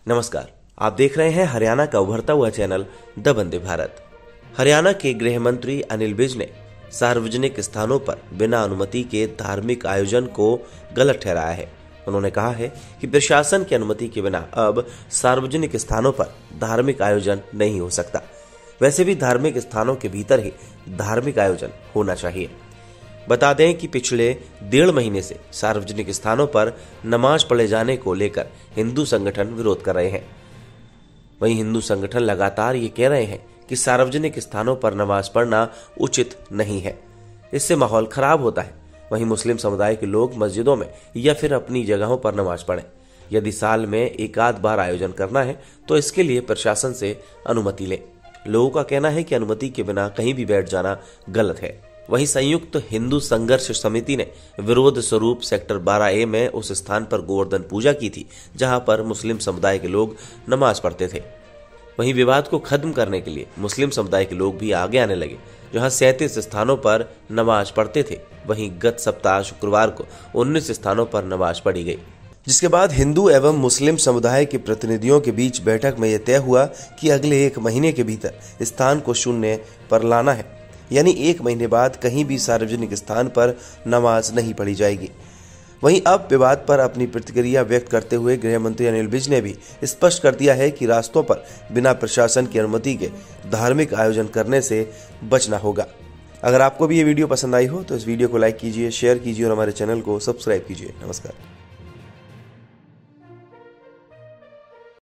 नमस्कार, आप देख रहे हैं हरियाणा का उभरता हुआ चैनल द वंदे भारत। हरियाणा के गृह मंत्री अनिल विज ने सार्वजनिक स्थानों पर बिना अनुमति के धार्मिक आयोजन को गलत ठहराया है। उन्होंने कहा है कि प्रशासन की अनुमति के बिना अब सार्वजनिक स्थानों पर धार्मिक आयोजन नहीं हो सकता। वैसे भी धार्मिक स्थानों के भीतर ही धार्मिक आयोजन होना चाहिए। बता दें कि पिछले 1.5 महीने से सार्वजनिक स्थानों पर नमाज पढ़े जाने को लेकर हिंदू संगठन विरोध कर रहे हैं। वहीं हिंदू संगठन लगातार ये कह रहे हैं कि सार्वजनिक स्थानों पर नमाज पढ़ना उचित नहीं है, इससे माहौल खराब होता है। वहीं मुस्लिम समुदाय के लोग मस्जिदों में या फिर अपनी जगहों पर नमाज पढ़ें। यदि साल में एक आध बार आयोजन करना है तो इसके लिए प्रशासन से अनुमति लें। लोगों का कहना है कि अनुमति के बिना कहीं भी बैठ जाना गलत है। वहीं संयुक्त हिंदू संघर्ष समिति ने विरोध स्वरूप सेक्टर 12A में उस स्थान पर गोवर्धन पूजा की थी जहां पर मुस्लिम समुदाय के लोग नमाज पढ़ते थे। वहीं विवाद को खत्म करने के लिए मुस्लिम समुदाय के लोग भी आगे आने लगे, जहां 37 स्थानों पर नमाज पढ़ते थे। वहीं गत सप्ताह शुक्रवार को 19 स्थानों पर नमाज पढ़ी गई, जिसके बाद हिंदू एवं मुस्लिम समुदाय के प्रतिनिधियों के बीच बैठक में यह तय हुआ कि अगले 1 महीने के भीतर स्थान को शून्य पर लाना है, यानी 1 महीने बाद कहीं भी सार्वजनिक स्थान पर नमाज नहीं पढ़ी जाएगी। वहीं अब विवाद पर अपनी प्रतिक्रिया व्यक्त करते हुए गृह मंत्री अनिल विज ने भी स्पष्ट कर दिया है कि रास्तों पर बिना प्रशासन की अनुमति के धार्मिक आयोजन करने से बचना होगा। अगर आपको भी ये वीडियो पसंद आई हो तो इस वीडियो को लाइक कीजिए, शेयर कीजिए और हमारे चैनल को सब्सक्राइब कीजिए। नमस्कार।